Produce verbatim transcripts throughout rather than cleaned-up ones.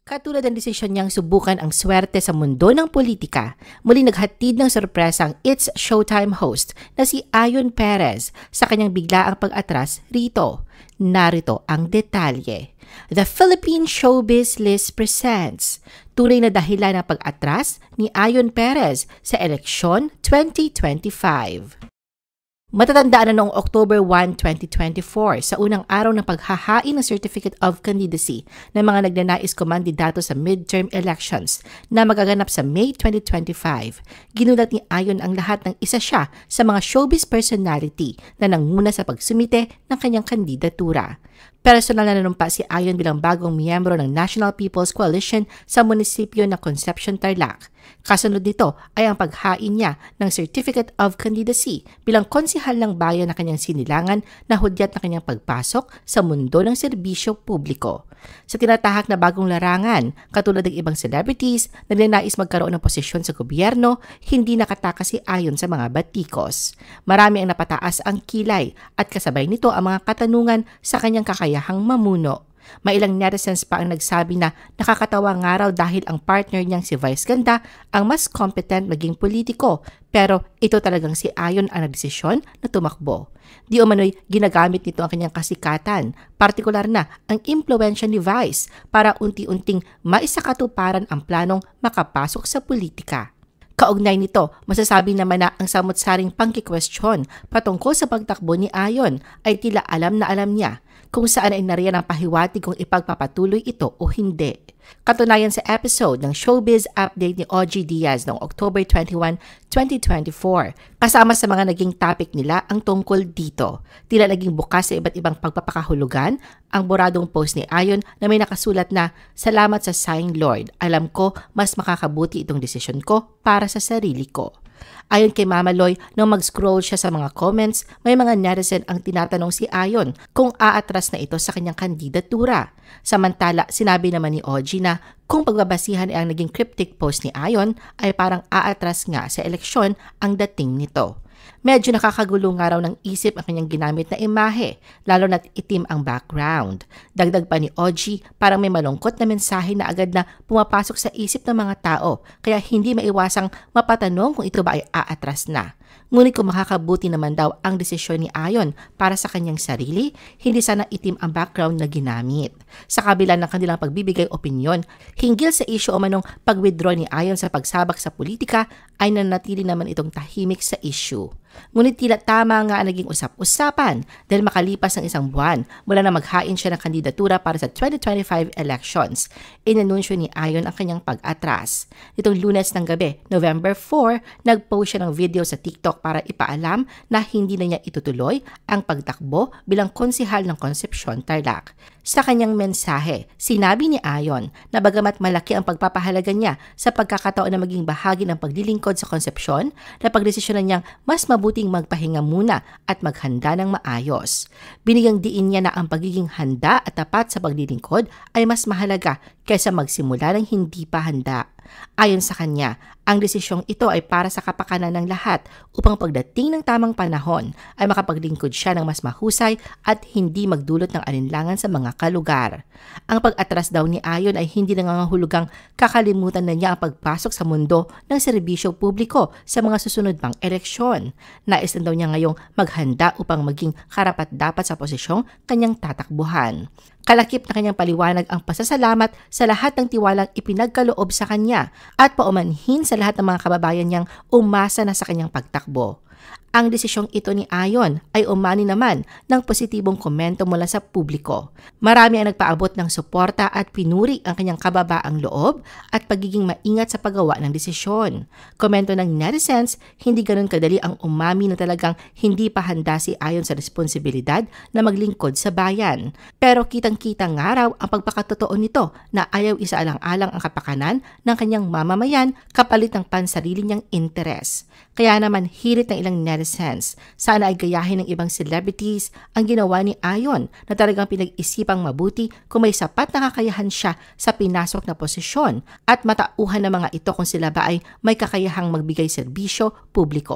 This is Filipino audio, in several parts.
Katulad ng desisyon niyang subukan ang swerte sa mundo ng politika, muli naghatid ng sorpresa ang It's Showtime host na si Ayon Perez sa kanyang biglaang pag-atras rito. Narito ang detalye. The Philippine Showbiz List presents tunay na dahilan ng pag-atras ni Ayon Perez sa eleksyon twenty twenty-five. Matatandaan na noong October first, twenty twenty-four sa unang araw ng paghahain ng Certificate of Candidacy ng mga nagnanais kumandidato sa midterm elections na magaganap sa May twenty twenty-five. Ginulat ni Ayon ang lahat ng isa siya sa mga showbiz personality na nanguna sa pagsumite ng kanyang kandidatura. Personal na nanumpa si Ayon bilang bagong miyembro ng National People's Coalition sa munisipyo ng Concepcion, Tarlac. Kasunod nito ay ang paghain niya ng Certificate of Candidacy bilang konsihal ng bayan na kanyang sinilangan na hudyat na kanyang pagpasok sa mundo ng serbisyo publiko. Sa tinatahak na bagong larangan, katulad ng ibang celebrities na nagnanais magkaroon ng posisyon sa gobyerno, hindi nakatakas si Ayon sa mga batikos. Marami ang napataas ang kilay at kasabay nito ang mga katanungan sa kanyang kakayahang mamuno. Mailang netizens pa ang nagsabi na nakakatawa nga raw dahil ang partner niyang si Vice Ganda ang mas competent maging politiko, pero ito talagang si Ayon ang nagdesisyon na tumakbo. Di umano'y ginagamit nito ang kanyang kasikatan, partikular na ang impluwensya ni Vice para unti-unting maisakatuparan ang planong makapasok sa politika. Kaugnay nito, masasabi naman na ang samot-saring pangkikwestiyon patungkol sa pagtakbo ni Ayon ay tila alam na alam niya kung saan ay nariyan ang pahiwatig kung ipagpapatuloy ito o hindi. Katunayan sa episode ng Showbiz Update ni O G Diaz noong October twenty-first, twenty twenty-four, kasama sa mga naging topic nila ang tungkol dito. Tila naging bukas sa iba't ibang pagpapakahulugan ang boradong post ni Ayon na may nakasulat na, "Salamat sa sign, Lord. Alam ko mas makakabuti itong desisyon ko para sa sarili ko." Ayon kay Mama Loy, nang mag-scroll siya sa mga comments, may mga netizen ang tinatanong si Ayon kung aatras na ito sa kanyang kandidatura. Samantala, sinabi naman ni O G na kung pagbabasihan ay ang naging cryptic post ni Ayon ay parang aatras nga sa eleksyon ang dating nito. Medyo nakakagulo nga raw ng isip ang kanyang ginamit na imahe, lalo na't itim ang background. Dagdag pa ni O G, parang may malungkot na mensahe na agad na pumapasok sa isip ng mga tao, kaya hindi maiwasang mapatanong kung ito ba ay aatras na. Ngunit kung makakabuti naman daw ang desisyon ni Ayon para sa kanyang sarili, hindi sana itim ang background na ginamit. Sa kabila ng kanilang pagbibigay opinyon, hinggil sa issue o manong pag-withdraw ni Ayon sa pagsabak sa politika, ay nanatili naman itong tahimik sa issue. Ngunit tila tama nga ang naging usap-usapan dahil makalipas ng isang buwan mula na maghain siya ng kandidatura para sa twenty twenty-five elections, inanunsyo ni Ayon ang kanyang pag-atras. Nitong Lunes ng gabi, November fourth, nag-post siya ng video sa TikTok para ipaalam na hindi na niya itutuloy ang pagtakbo bilang konsihal ng Concepcion, Tarlac. Sa kanyang mensahe, sinabi ni Ayon na bagamat malaki ang pagpapahalaga niya sa pagkakataon na maging bahagi ng paglilingkod sa Concepcion, na pagdesisyonan niyang mas mabuting magpahinga muna at maghanda ng maayos. Binigyang diin niya na ang pagiging handa at tapat sa paglilingkod ay mas mahalaga kaysa magsimula ng hindi pa handa. Ayon sa kanya, ang desisyong ito ay para sa kapakanan ng lahat upang pagdating ng tamang panahon ay makapaglingkod siya ng mas mahusay at hindi magdulot ng alinlangan sa mga kalugar. Ang pag-atras daw ni Ayon ay hindi nangangahulugang kakalimutan na niya ang pagpasok sa mundo ng serbisyo publiko sa mga susunod pang eleksyon. Nais na daw niya ngayong maghanda upang maging karapat-dapat sa posisyong kanyang tatakbuhan. Kalakip na kanyang paliwanag ang pasasalamat sa lahat ng tiwalang ipinagkaloob sa kanya at paumanhin sa lahat ng mga kababayan niyang umasa na sa kanyang pagtakbo. Ang desisyong ito ni Ayon ay umani naman ng positibong komento mula sa publiko. Marami ang nagpaabot ng suporta at pinuri ang kanyang kababaang loob at pagiging maingat sa paggawa ng desisyon. Komento ng netizens, hindi ganun kadali ang umami na talagang hindi pa handa si Ayon sa responsibilidad na maglingkod sa bayan. Pero kitang-kita nga raw ang pagpakatotoo nito na ayaw isaalang-alang ang kapakanan ng kanyang mamamayan kapalit ng pansarili niyang interes. Kaya naman hirit ng ilang netizens, sana ay gayahin ng ibang celebrities ang ginawa ni Ayon na talagang pinag-isipang mabuti kung may sapat na kakayahan siya sa pinasok na posisyon at matauhan ng mga ito kung sila ba ay may kakayahang magbigay serbisyo publiko.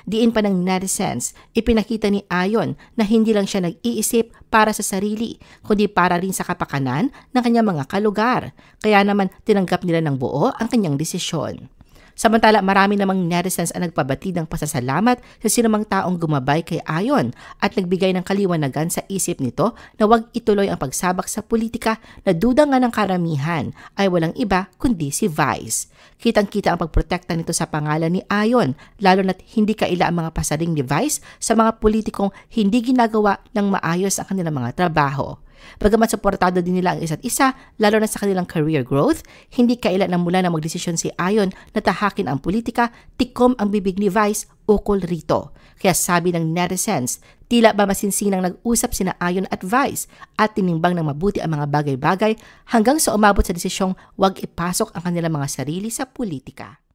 Diin pa ng netizens, ipinakita ni Ayon na hindi lang siya nag-iisip para sa sarili, kundi para rin sa kapakanan ng kanyang mga kalugar. Kaya naman tinanggap nila ng buo ang kanyang desisyon. Samantala, marami namang netizens ang nagpabatid ng pasasalamat sa sinumang taong gumabay kay Ayon at nagbigay ng kaliwanagan sa isip nito na huwag ituloy ang pagsabak sa politika na duda nga ng karamihan ay walang iba kundi si Vice. Kitang-kita ang pagprotekta nito sa pangalan ni Ayon, lalo na't hindi kaila ang mga pasaring ni Vice sa mga politikong hindi ginagawa ng maayos ang kanilang mga trabaho. Bagamat suportado din nila ang isa't isa, lalo na sa kanilang career growth, hindi kailan na mula na magdesisyon si Ayon na tahakin ang politika, tikom ang bibig ni Vice ukol rito. Kaya sabi ng netizens, tila ba masinsinang nag-usap sina Ayon at Vice at tinimbang ng mabuti ang mga bagay-bagay hanggang sa umabot sa desisyong wag ipasok ang kanilang mga sarili sa politika.